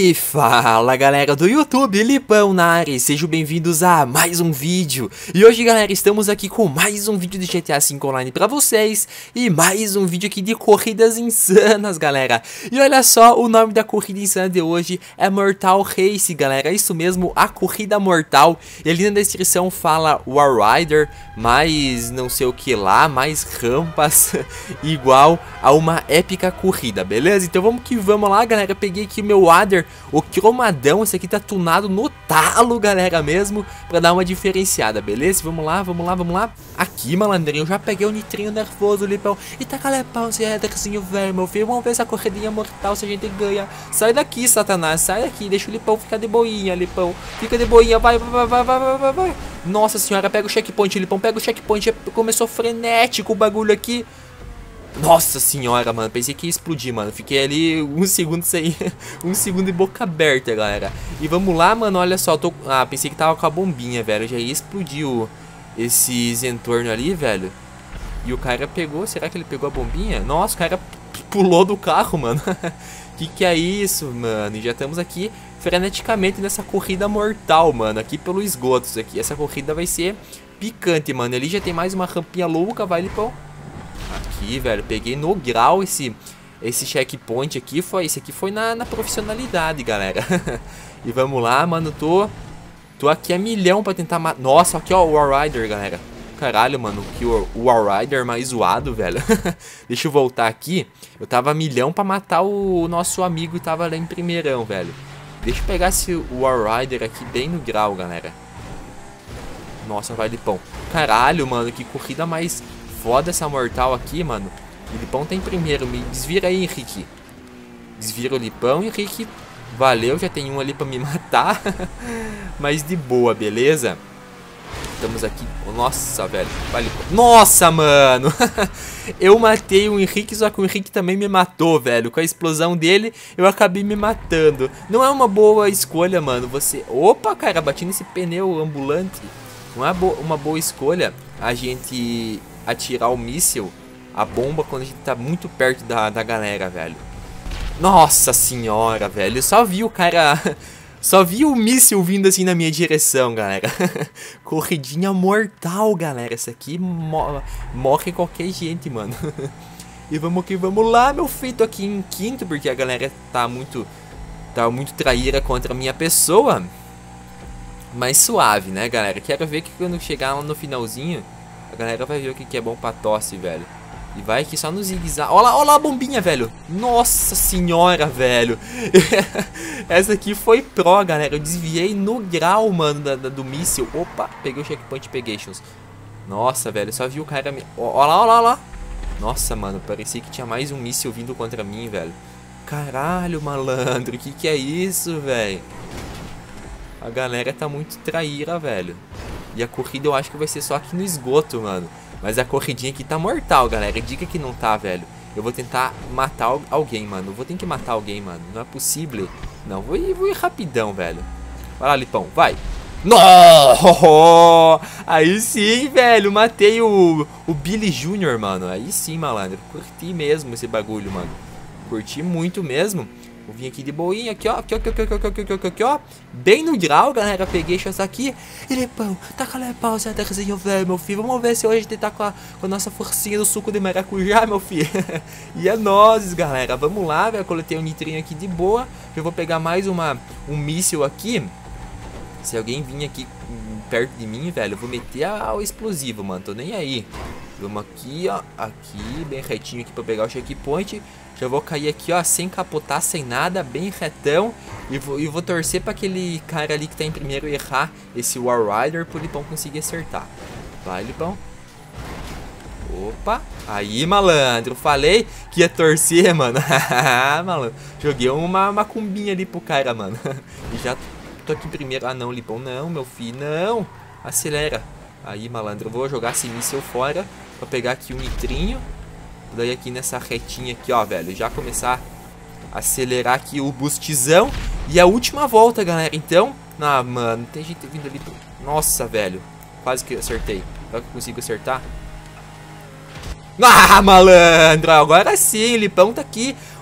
E fala galera do YouTube, Lipão na área, e sejam bem-vindos a mais um vídeo. E hoje galera, estamos aqui com mais um vídeo de GTA V Online pra vocês. E mais um vídeo aqui de corridas insanas galera. E olha só, o nome da corrida insana de hoje é Mortal Race galera. Isso mesmo, a corrida mortal. E ali na descrição fala War Rider, mais não sei o que lá, mais rampas. Igual a uma épica corrida, beleza? Então vamos que vamos lá galera. Eu peguei aqui o meu Adder, o cromadão, esse aqui tá tunado no talo, galera, mesmo, pra dar uma diferenciada, beleza? Vamos lá, vamos lá, vamos lá. Aqui, malandrinho, eu já peguei o nitrinho nervoso, Lipão. E taca lepão, esse Adderzinho velho, meu filho. Vamos ver essa corridinha mortal, se a gente ganha. Sai daqui, Satanás, sai daqui. Deixa o Lipão ficar de boinha, Lipão. Fica de boinha, vai, vai, vai, vai, vai, vai, vai. Nossa senhora, pega o checkpoint, Lipão, pega o checkpoint. Começou frenético o bagulho aqui. Nossa senhora, mano, pensei que ia explodir, mano. Fiquei ali um segundo sem... um segundo de boca aberta, galera. E vamos lá, mano, olha só, tô... Ah, pensei que tava com a bombinha, velho. Já ia explodir esse Zentorno ali, velho. E o cara pegou, será que ele pegou a bombinha? Nossa, o cara pulou do carro, mano. Que é isso, mano? E já estamos aqui freneticamente nessa corrida mortal, mano. Aqui pelo esgoto, isso aqui. Essa corrida vai ser picante, mano. Ali já tem mais uma rampinha louca, vai, Lipão. Aqui, velho, peguei no grau esse checkpoint aqui, esse aqui foi na profissionalidade, galera. E vamos lá, mano, tô aqui a milhão pra tentar matar. Nossa, aqui ó, o War Rider, galera. Caralho, mano, que o War Rider mais zoado, velho. Deixa eu voltar aqui. Eu tava a milhão pra matar o nosso amigo e tava lá em primeirão, velho. Deixa eu pegar esse War Rider aqui bem no grau, galera. Nossa, vai, Lipão. Caralho, mano, que corrida mais... foda essa mortal aqui, mano. O Lipão tá em primeiro. Me desvira aí, Henrique. Desvira o Lipão, Henrique. Valeu, já tem um ali pra me matar. Mas de boa, beleza? Estamos aqui. Nossa, velho. Vale. Nossa, mano. Eu matei o Henrique, só que o Henrique também me matou, velho. Com a explosão dele, eu acabei me matando. Não é uma boa escolha, mano. Você... Opa, cara, bati nesse pneu ambulante. Não é uma boa escolha a gente... atirar o míssil, a bomba, quando a gente tá muito perto da galera, velho. Nossa senhora, velho. Eu só vi o cara... Só vi o míssil vindo assim na minha direção, galera. Corridinha mortal, galera. Essa aqui morre qualquer gente, mano. E vamos que vamos lá, meu filho. Tô aqui em quinto, porque a galera tá muito traíra contra a minha pessoa. Mas suave, né, galera? Quero ver que quando chegar lá no finalzinho... a galera vai ver o que é bom pra tosse, velho. E vai aqui só no zigue-zague. Olha lá a bombinha, velho. Nossa senhora, velho. Essa aqui foi pro, galera. Eu desviei no grau, mano, do míssil. Opa, peguei o checkpoint pegations. Nossa, velho, só vi o cara... Olha lá, olha lá. Nossa, mano, parecia que tinha mais um míssil vindo contra mim, velho. Caralho, malandro. Que é isso, velho? A galera tá muito traíra, velho. E a corrida eu acho que vai ser só aqui no esgoto, mano. Mas a corridinha aqui tá mortal, galera. Diga que não tá, velho. Eu vou tentar matar alguém, mano. Vou ter que matar alguém, mano. Não é possível. Não, vou ir rapidão, velho. Vai lá, Lipão, vai. Nossa! Aí sim, velho. Matei o Billy Jr., mano. Aí sim, malandro. Curti mesmo esse bagulho, mano. Curti muito mesmo. Vou vir aqui de boinha, aqui ó, aqui ó, bem no grau, galera, peguei essa aqui. E Lipão, taca lepão, esse Adderzinho velho, meu filho. Vamos ver se hoje a gente tá com a nossa forcinha do suco de maracujá, meu filho. E é nóis, galera, vamos lá, velho, coletei um nitrinho aqui de boa. Eu vou pegar mais um míssil aqui. Se alguém vir aqui perto de mim, velho, eu vou meter o explosivo, mano, tô nem aí. Vamos aqui, ó, aqui, bem retinho aqui pra pegar o checkpoint. Já vou cair aqui, ó, sem capotar, sem nada, bem retão. E vou torcer pra aquele cara ali que tá em primeiro errar esse War Rider pro Lipão conseguir acertar. Vai, Lipão. Opa. Aí, malandro. Falei que ia torcer, mano. Malandro. Joguei uma macumbinha ali pro cara, mano. E já tô aqui em primeiro. Ah, não, Lipão. Não, meu filho. Não. Acelera. Aí, malandro. Eu vou jogar esse míssil fora pra pegar aqui um nitrinho. Daí aqui nessa retinha aqui, ó, velho. Já começar a acelerar aqui o boostzão. E a última volta, galera. Então, ah, mano, tem gente vindo ali. Nossa, velho. Quase que eu acertei. Será que eu consigo acertar? Ah, malandro. Agora sim, o Lipão tá aqui.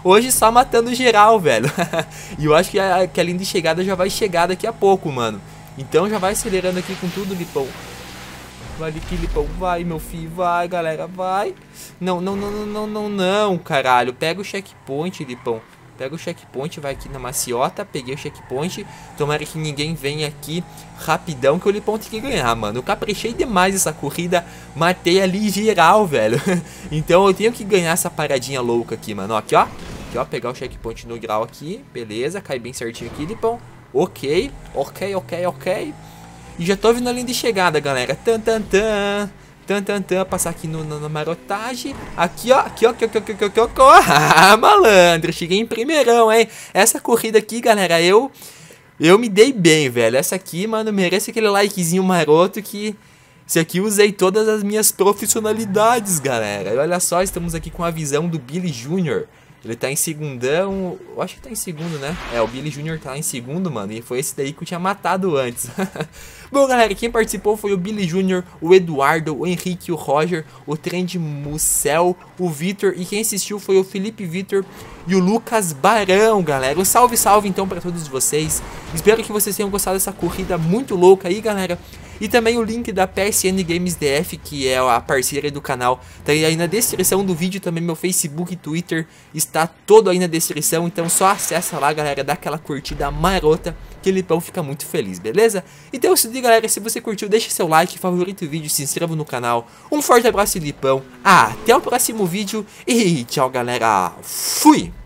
Hoje só matando geral, velho. E eu acho que a linha de chegada já vai chegar daqui a pouco, mano. Então já vai acelerando aqui com tudo, Lipão. Vai aqui, Lipão, vai, meu filho, vai, galera, vai. Não, não, não, não, não, não, não, caralho. Pega o checkpoint, Lipão. Pega o checkpoint, vai aqui na maciota. Peguei o checkpoint. Tomara que ninguém venha aqui rapidão, que o Lipão tem que ganhar, mano. Eu caprichei demais essa corrida. Matei ali geral, velho. Então eu tenho que ganhar essa paradinha louca aqui, mano. Ó, aqui, ó. Aqui, ó. Pegar o checkpoint no grau aqui. Beleza, cai bem certinho aqui, Lipão. Ok, ok, ok, ok. E já tô vindo a linha de chegada, galera. Tan, tan, tan. Tan, tan, tan. Passar aqui na marotagem. Aqui, ó. Aqui, ó. Aqui, aqui, aqui, aqui, aqui. Ah, malandro. Cheguei em primeirão, hein. Essa corrida aqui, galera, eu me dei bem, velho. Essa aqui, mano, merece aquele likezinho maroto que... Esse aqui eu usei todas as minhas profissionalidades, galera. E olha só, estamos aqui com a visão do Billy Jr. Ele tá em segundão, eu acho que tá em segundo, né? É, o Billy Jr. tá em segundo, mano, e foi esse daí que eu tinha matado antes. Bom, galera, quem participou foi o Billy Jr., o Eduardo, o Henrique, o Roger, o Trend Mucel, o Vitor, e quem assistiu foi o Felipe Vitor e o Lucas Barão, galera. Um salve, salve, então, pra todos vocês. Espero que vocês tenham gostado dessa corrida muito louca aí, galera. E também o link da PSN Games DF, que é a parceira do canal, tá aí na descrição do vídeo. Também meu Facebook e Twitter está todo aí na descrição. Então só acessa lá, galera, dá aquela curtida marota, que o Lipão fica muito feliz, beleza? Então é isso aí, galera, se você curtiu, deixa seu like, favorita o vídeo, se inscreva no canal. Um forte abraço, Lipão, até o próximo vídeo e tchau, galera, fui!